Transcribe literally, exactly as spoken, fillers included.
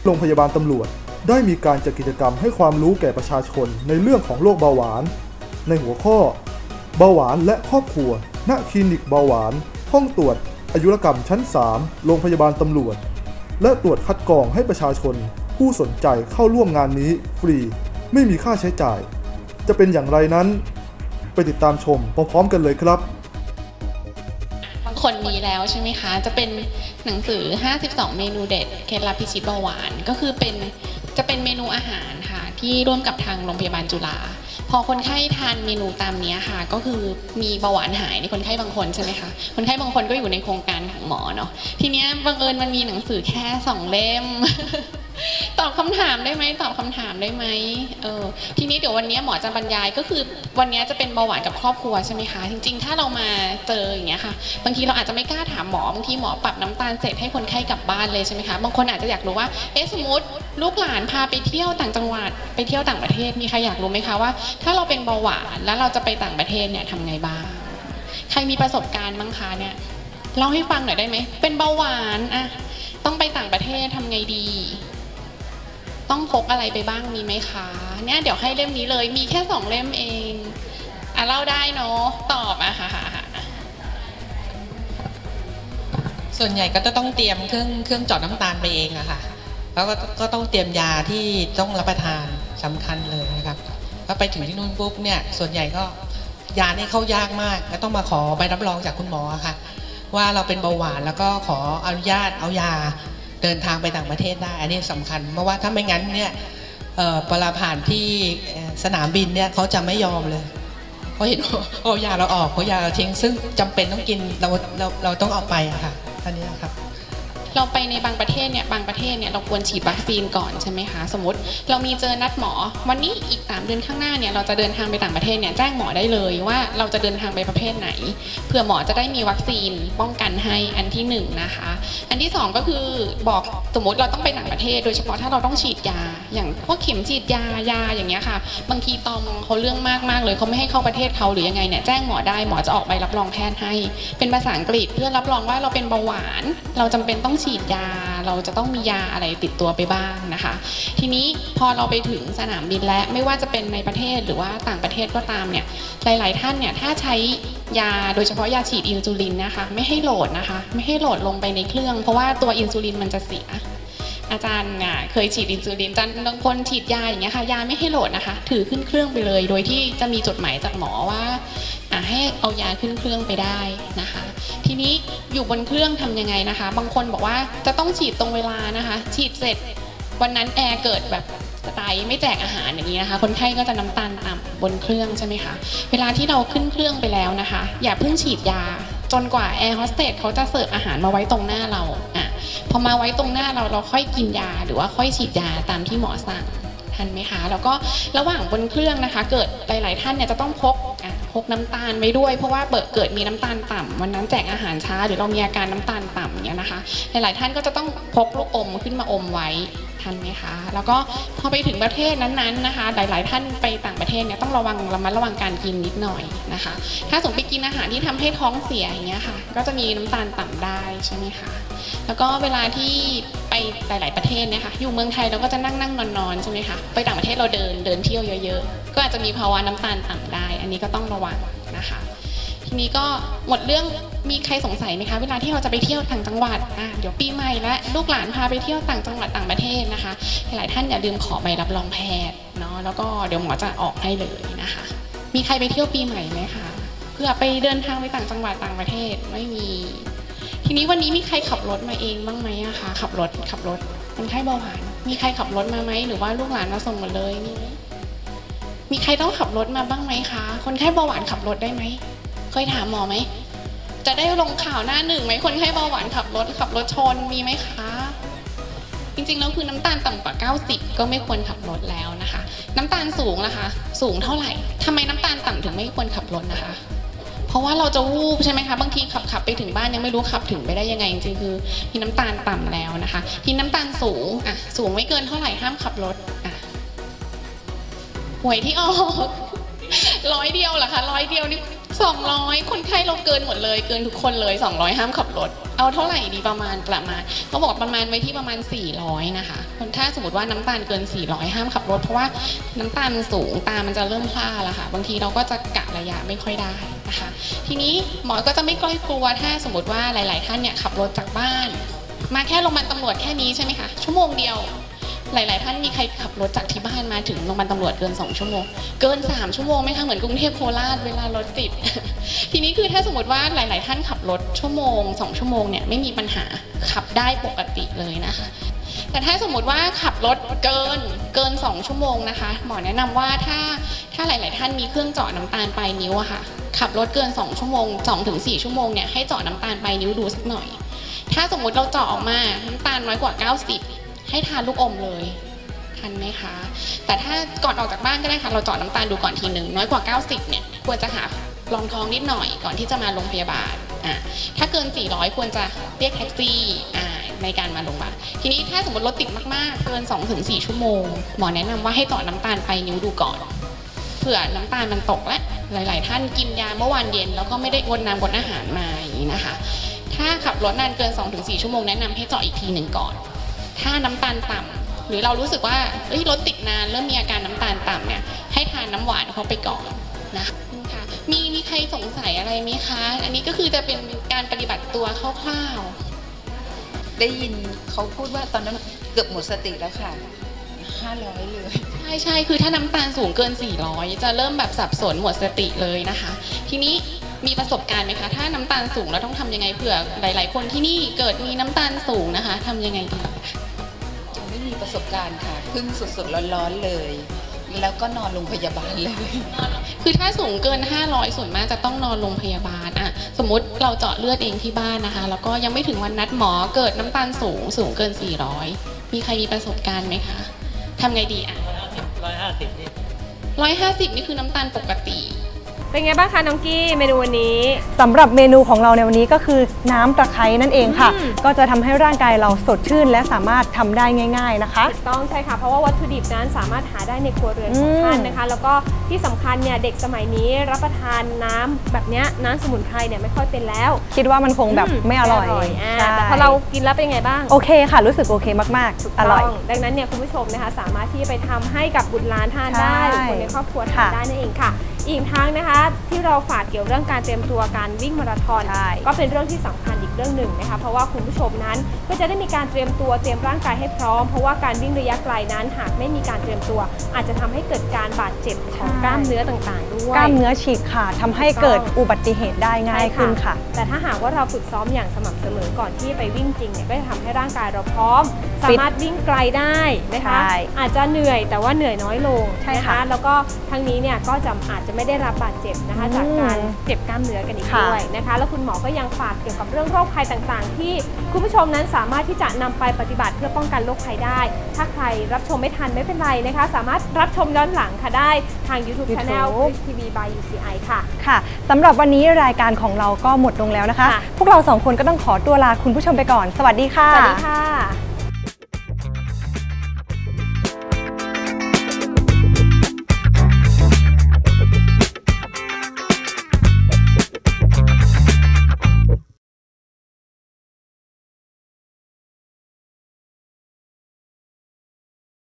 โรงพยาบาลตำรวจได้มีการจัดกิจกรรมให้ความรู้แก่ประชาชนในเรื่องของโรคเบาหวานในหัวข้อเบาหวานและครอบครัวณคลินิกเบาหวานห้องตรวจอายุรกรรมชั้นสามโรงพยาบาลตำรวจและตรวจคัดกรองให้ประชาชนผู้สนใจเข้าร่วมงานนี้ฟรีไม่มีค่าใช้จ่ายจะเป็นอย่างไรนั้นไปติดตามชมพร้อมๆกันเลยครับบางคนมีแล้วใช่ไหมคะจะเป็นหนังสือห้าสิบสองเมนูเด็ดเคล็ดลับพิชิตเบาหวานก็คือเป็นจะเป็นเมนูอาหารค่ะที่ร่วมกับทางโรงพยาบาลจุฬาพอคนไข้ทานเมนูตามนี้ค่ะก็คือมีเบาหวานหายในคนไข้บางคนใช่ไหมคะคนไข้บางคนก็อยู่ในโครงการของหมอเนาะทีนี้บังเอิญมันมีหนังสือแค่สองเล่ม ตอบคำถามได้ไหมตอบคำถามได้ไหมเออทีนี้เดี๋ยววันนี้หมอจะบรรยายก็คือวันนี้จะเป็นเบาหวานกับครอบครัวใช่ไหมคะจริงๆถ้าเรามาเจออย่างเงี้ยค่ะบางทีเราอาจจะไม่กล้าถามหมอบางทีหมอปรับน้ำตาลเสร็จให้คนไข้กลับบ้านเลยใช่ไหมคะบางคนอาจจะอยากรู้ว่าเอ๊ะสมมติลูกหลานพาไปเที่ยวต่างจังหวัดไปเที่ยวต่างประเทศมีใครอยากรู้ไหมคะว่าถ้าเราเป็นเบาหวานแล้วเราจะไปต่างประเทศเนี่ยทำไงบ้างใครมีประสบการณ์บ้างคะเนี่ยเล่าให้ฟังหน่อยได้ไหมเป็นเบาหวานอะต้องไปต่างประเทศทำไงดีต้องพกอะไรไปบ้างมีไหมคะเนี่ยเดี๋ยวให้เล่มนี้เลยมีแค่สองเล่มเองอ่ะเล่าได้เนาะตอบอ่ะค่ะส่วนใหญ่ก็จะต้องเตรียมเครื่องเครื่องเจาะน้ำตาลไปเองอะค่ะแล้วก็ก็ต้องเตรียมยาที่ต้องรับประทานสำคัญเลยนะครับพอไปถึงที่นู่นปุ๊บเนี่ยส่วนใหญ่ก็ยาเนี่ยเข้ายากมากก็ต้องมาขอใบรับรองจากคุณหมอค่ะว่าเราเป็นเบาหวานแล้วก็ขออนุญาตเอายาเดินทางไปต่างประเทศได้อันนี้สำคัญเพราะว่าถ้าไม่งั้นเนี่ยเวลาผ่านที่สนามบินเนี่ยเขาจะไม่ยอมเลยเพราะเห็นเอายาเราออกเพราะยาเราทิ้งซึ่งจำเป็นต้องกินเราเราเราต้องเอาไปอะค่ะอันนี้ครับเราไปในบางประเทศเนี่ยบางประเทศเนี่ยเราควรฉีดวัคซีนก่อนใช่ไหมคะสมมติเรามีเจอนัดหมอวันนี้อีกสามเดือนข้างหน้าเนี่ยเราจะเดินทางไปต่างประเทศเนี่ยแจ้งหมอได้เลยว่าเราจะเดินทางไปประเภทไหนเพื่อหมอจะได้มีวัคซีนป้องกันให้อันที่หนึ่งนะคะอันที่สองก็คือบอกสมมติเราต้องไปต่างประเทศโดยเฉพาะถ้าเราต้องฉีดยาอย่างพวกเข็มฉีดยายาอย่างเงี้ยค่ะบางทีตอมเขาเรื่องมากมากเลยเขาไม่ให้เข้าประเทศเขาหรือยังไงเนี่ยแจ้งหมอได้หมอจะออกใบรับรองแพทย์ให้เป็นภาษาอังกฤษเพื่อรับรองว่าเราเป็นเบาหวานเราจำเป็นต้องฉีดยาเราจะต้องมียาอะไรติดตัวไปบ้างนะคะทีนี้พอเราไปถึงสนามบินและไม่ว่าจะเป็นในประเทศหรือว่าต่างประเทศก็ตามเนี่ยหลายๆท่านเนี่ยถ้าใช้ยาโดยเฉพาะยาฉีดอินซูลินนะคะไม่ให้โหลดนะคะไม่ให้โหลดลงไปในเครื่องเพราะว่าตัวอินซูลินมันจะเสียอาจารย์เนี่ยเคยฉีดอินซูลินอาจารย์บางคนฉีดยาอย่างเงี้ยค่ะยาไม่ให้โหลดนะคะถือขึ้นเครื่องไปเลยโดยที่จะมีจดหมายจากหมอว่าให้เอายาขึ้นเครื่องไปได้นะคะทีนี้อยู่บนเครื่องทำยังไงนะคะบางคนบอกว่าจะต้องฉีดตรงเวลานะคะฉีดเสร็จวันนั้นแอร์เกิดแบบไตไม่แจกอาหารอย่างนี้นะคะคนไข้ก็จะน้ำตาลต่ำบนเครื่องใช่ไหมคะเวลาที่เราขึ้นเครื่องไปแล้วนะคะอย่าเพิ่งฉีดยาจนกว่าแอร์โฮสเตสเขาจะเสิร์ฟอาหารมาไว้ตรงหน้าเราอ่ะพอมาไว้ตรงหน้าเราเราค่อยกินยาหรือว่าค่อยฉีดยาตามที่หมอสั่งทันไหมคะแล้วก็ระหว่างบนเครื่องนะคะเกิดหลายๆท่านเนี่ยจะต้องพกพกน้ำตาลไว้ด้วยเพราะว่าเกิดมีน้ำตาลต่ำวันนั้นแจกอาหารช้าหรือเรามีอาการน้ำตาลต่ำอย่างเงี้ยนะคะหลายๆท่านก็จะต้องพกลูกอมขึ้นมาอมไว้ทันไหมคะแล้วก็พอไปถึงประเทศนั้นๆนะคะหลายๆท่านไปต่างประเทศเนี่ยต้องระวังระมัดระวังการกินนิดหน่อยนะคะถ้าสมมติไปกินอาหารที่ทำให้ท้องเสียอย่างเงี้ยค่ะก็จะมีน้ำตาลต่ำได้ใช่ไหมคะแล้วก็เวลาที่ไปหลายๆประเทศเนี่ยค่ะอยู่เมืองไทยเราก็จะนั่งนั่งนอนนอนใช่ไหมคะไปต่างประเทศเราเดินเดินเที่ยวเยอะๆก็อาจจะมีภาวะน้ำตาลต่ำได้อันนี้ก็ต้องระวังนะคะทีนี้ก็หมดเรื่องมีใครสงสัยไหมคะเวลาที่เราจะไปเที่ยวต่างจังหวัดอ่ะเดี๋ยวปีใหม่และลูกหลานพาไปเที่ยวต่างจังหวัดต่างประเทศนะคะหลายท่านอย่าลืมขอใบรับรองแพทย์เนาะแล้วก็เดี๋ยวหมอจะออกให้เลยนะคะมีใครไปเที่ยวปีใหม่ไหมคะเพื่อไปเดินทางไปต่างจังหวัดต่างประเทศไม่มีทีนี้วันนี้มีใครขับรถมาเองบ้างไหมอะคะขับรถขับรถคนไข้เบาหวานมีใครขับรถมาไหมหรือว่าลูกหลานมาส่งหมดเลยมีไหมมีใครต้องขับรถมาบ้างไหมคะคนไข้เบาหวานขับรถได้ไหมเคยถามหมอไหมจะได้ลงข่าวหน้าหนึ่งไหมคนไข้เบาหวานขับรถขับรถชนมีไหมคะจริงๆแล้วคือน้ำตาลต่ำกว่าเก้าสิบก็ไม่ควรขับรถแล้วนะคะน้ำตาลสูงนะคะสูงเท่าไหร่ทำไมน้ำตาลต่ำถึงไม่ควรขับรถนะคะเพราะว่าเราจะวูบใช่ไหมคะบางทีขับขับไปถึงบ้านยังไม่รู้ขับถึงไปได้ยังไงจริงๆคือมีน้ำตาลต่ำแล้วนะคะที่น้ำตาลสูงอ่ะสูงไม่เกินเท่าไหร่ห้ามขับรถอ่ะหวยที่ออกร้อยเดียวเหรอคะร้อยเดียวนี่สองร้อยคนไข้เราเกินหมดเลยเกินทุกคนเลยสองร้อยห้ามขับรถเอาเท่าไหร่ดีประมาณประมาณเขาบอกประมาณไว้ที่ประมาณสี่ร้อยนะคะคนถ้าสมมติว่าน้ำตาลเกินสี่ร้อยห้ามขับรถเพราะว่าน้ำตาลมันสูงตามันจะเริ่มพร่าแล้วค่ะบางทีเราก็จะกะระยะไม่ค่อยได้นะคะทีนี้หมอก็จะไม่กล้ากลัวถ้าสมมติว่าหลายๆท่านเนี่ยขับรถจากบ้านมาแค่โรงพยาบาลตำรวจแค่นี้ใช่ไหมคะชั่วโมงเดียวหลายๆท่านมีใครขับรถจากที่บ้านมาถึงโรงพยาบาลตำรวจเกินสองชั่วโมงเกินสามชั่วโมงไหมคะเหมือนกรุงเทพโคราชเวลารถติด ทีนี้คือถ้าสมมติว่าหลายๆท่านขับรถชั่วโมงสองชั่วโมงเนี่ยไม่มีปัญหาขับได้ปกติเลยนะคะแต่ถ้าสมมติว่าขับรถเกินเกินสองชั่วโมงนะคะหมอแนะนำว่าถ้าถ้าหลายๆท่านมีเครื่องเจาะน้ำตาลปลายนิ้วอะค่ะขับรถเกินสองชั่วโมงสองถึงสี่ชั่วโมงเนี่ยให้เจาะน้ำตาลปลายนิ้วดูสักหน่อยถ้าสมมติเราเจาะออกมาน้ำตาลน้อยกว่าเก้าสิบให้ทานลูกอมเลยทันไหมคะแต่ถ้าก่อนออกจากบ้านก็ได้ค่ะเราเจาะน้ำตาลดูก่อนทีหนึ่งน้อยกว่าเก้าสิบเนี่ยควรจะหารองท้องนิดหน่อยก่อนที่จะมาโรงพยาบาลอ่ะถ้าเกินสี่ร้อยควรจะเรียกแท็กซี่อ่าในการมาโรงพยาบาลทีนี้ถ้าสมมติรถติดมากๆเกิน สองถึงสี่ ชั่วโมงหมอแนะนำว่าให้เจาะน้ำตาลไปนิ้วดูก่อนเผื่อน้ำตาลมันตกและหลายๆท่านกินยาเมื่อวานเย็นแล้วก็ไม่ได้อดน้ำอดอาหารมาอย่างนี้นะคะถ้าขับรถนานเกิน สองถึงสี่ ชั่วโมงแนะนำให้เจาะอีกทีหนึ่งก่อนถ้าน้ำตาลต่ำหรือเรารู้สึกว่าเอ้ยรถติดนานเริ่มมีอาการน้ำตาลต่ำเนี่ยให้ทานน้ำหวานเข้าไปก่อนนะมีมีใครสงสัยอะไรไหมคะอันนี้ก็คือจะเป็นการปฏิบัติตัวคร่าวๆได้ยินเขาพูดว่าตอนนั้นเกือบหมดสติแล้วค่ะห้าร้อยเลยใช่ใช่คือถ้าน้ำตาลสูงเกินสี่ร้อยจะเริ่มแบบสับสนหมดสติเลยนะคะทีนี้มีประสบการณ์ไหมคะถ้าน้ำตาลสูงเราต้องทำยังไงเผื่อหลายๆคนที่นี่เกิดมีน้ำตาลสูงนะคะทำยังไงดีไม่มีประสบการณ์ค่ะเพิ่งสดๆร้อนๆเลยแล้วก็นอนโรงพยาบาลเลยคือถ้าสูงเกินห้าร้อยส่วนมากจะต้องนอนโรงพยาบาลอ่ะสมมติเราเจาะเลือดเองที่บ้านนะคะแล้วก็ยังไม่ถึงวันนัดหมอเกิดน้ำตาลสูงสูงเกินสี่ร้อยมีใครมีประสบการณ์ไหมคะทำไงดีอ่ะร้อยห้าสิบนี่ร้อยห้าสิบนี่คือน้ำตาลปกติเป็นไงบ้างคะน้องกี้เมนูวันนี้สำหรับเมนูของเราในวันนี้ก็คือน้ำตะไคร้นั่นเองค่ะก็จะทำให้ร่างกายเราสดชื่นและสามารถทำได้ง่ายๆนะคะถูกต้องใช่ค่ะเพราะว่าวัตถุดิบนั้นสามารถหาได้ในครัวเรือนของท่านนะคะแล้วก็ที่สำคัญเนี่ยเด็กสมัยนี้รับประทานน้ำแบบนี้น้ำสมุนไพรเนี่ยไม่ค่อยเป็นแล้วคิดว่ามันคงแบบไม่อร่อยแต่พอเรากินแล้วเป็นไงบ้างโอเคค่ะรู้สึกโอเคมากๆอร่อยดังนั้นเนี่ยคุณผู้ชมนะคะสามารถที่จะไปทำให้กับบุตรหลานทานได้หรือคนในครอบครัวทานได้นั่นเองค่ะอีกทั้งนะคะที่เราฝากเกี่ยวเรื่องการเตรียมตัวการวิ่งมาราธอนก็เป็นเรื่องที่สำคัญอีกเรื่องหนึ่งนะคะเพราะว่าคุณผู้ชมนั้นก็จะได้มีการเตรียมตัวเตรียมร่างกายให้พร้อมเพราะว่าการวิ่งระยะไกลนั้นหากไม่มีการเตรียมตัวอาจจะทำให้เกิดการบาดเจ็บของกล้ามเนื้อต่างๆด้วยกล้ามเนื้อฉีกขาดทำให้เกิดอุบัติเหตุได้ง่ายขึ้นค่ะแต่ถ้าหากว่าเราฝึกซ้อมอย่างสม่ำเสมอก่อนที่ไปวิ่งจริงเนี่ยก็จะทำให้ร่างกายเราพร้อมสามารถวิ่งไกลได้นะคะอาจจะเหนื่อยแต่ว่าเหนื่อยน้อยลงนะคะแล้วก็ทั้งนี้เนี่ยก็จะอาจจะไม่ได้รับบาดเจ็บนะคะจากการเจ็บกล้ามเนื้อกันอีกด้วยนะคะแล้วคุณหมอก็ยังฝากเกี่ยวกับเรื่องโรคภัยต่างๆที่คุณผู้ชมนั้นสามารถที่จะนำไปปฏิบัติเพื่อป้องกันโรคภัยได้ถ้าใครรับชมไม่ทันไม่เป็นไรนะคะสามารถรับชมย้อนหลังค่ะได้ทาง YouTube Channel ที วี by ยู ซี ไอ ค่ะค่ะสำหรับวันนี้รายการของเราก็หมดลงแล้วนะคะพวกเราสองคนก็ต้องขอตัวลาคุณผู้ชมไปก่อนสวัสดีค่ะสวัสดีค่ะ